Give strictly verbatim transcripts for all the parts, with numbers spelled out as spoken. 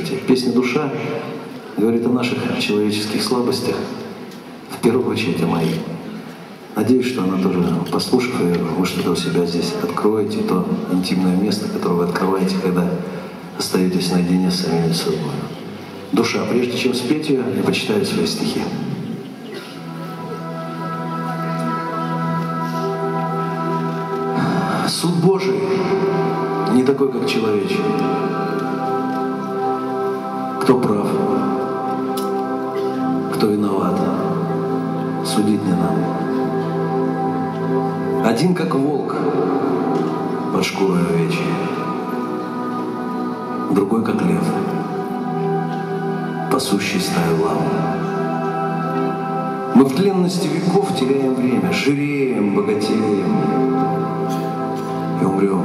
слушаете. Песня «Душа» говорит о наших человеческих слабостях, в первую очередь о моих. Надеюсь, что она тоже, послушав ее, вы что-то у себя здесь откроете, то интимное место, которое вы открываете, когда остаетесь наедине с самими собой. Душа. Прежде чем спеть ее, я почитаю свои стихи. Суд Божий не такой, как человечий. Кто прав, кто виноват, судить не нам. Один как волк под шкурой овечьей, другой как лев, пасущий стаю лам. Мы в тленности веков теряем время, жиреем, богатеем и умрем.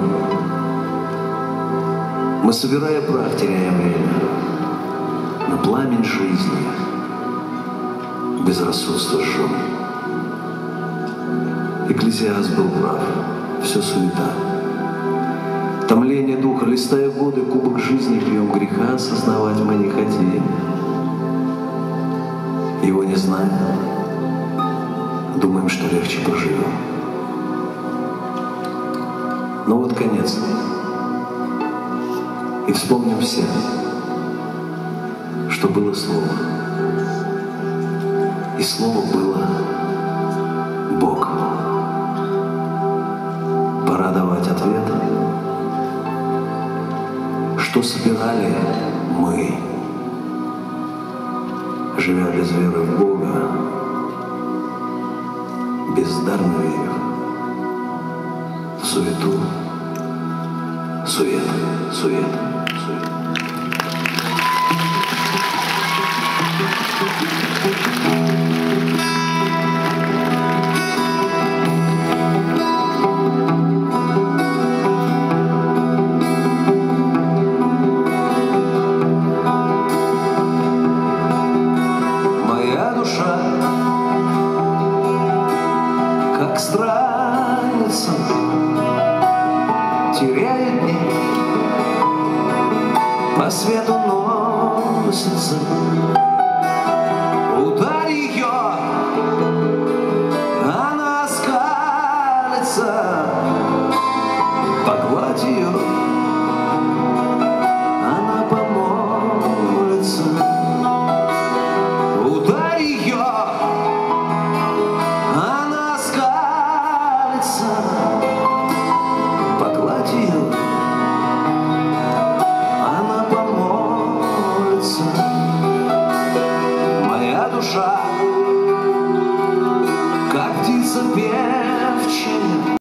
Мы, собирая прах, теряем время, но пламень жизни безрассудство жжем. Экклесиаст был прав, все суета. Томление духа, листая годы, кубок жизни пьем, греха осознавать мы не хотим. Его не знаем, думаем, что легче проживем. Но вот конец, и вспомним все, что было слово, и слово было Бог. Пора давать ответ, что собирали мы, живя без веры в Бога, бездарно верив в суету, сует, сует, сует. Как страница теряет дни, по свету носится. Ударь ее, она оскалится. Погладь ее, она помолится. Ударь ее, погладь ее, она помолится. Моя душа, как птица певчая,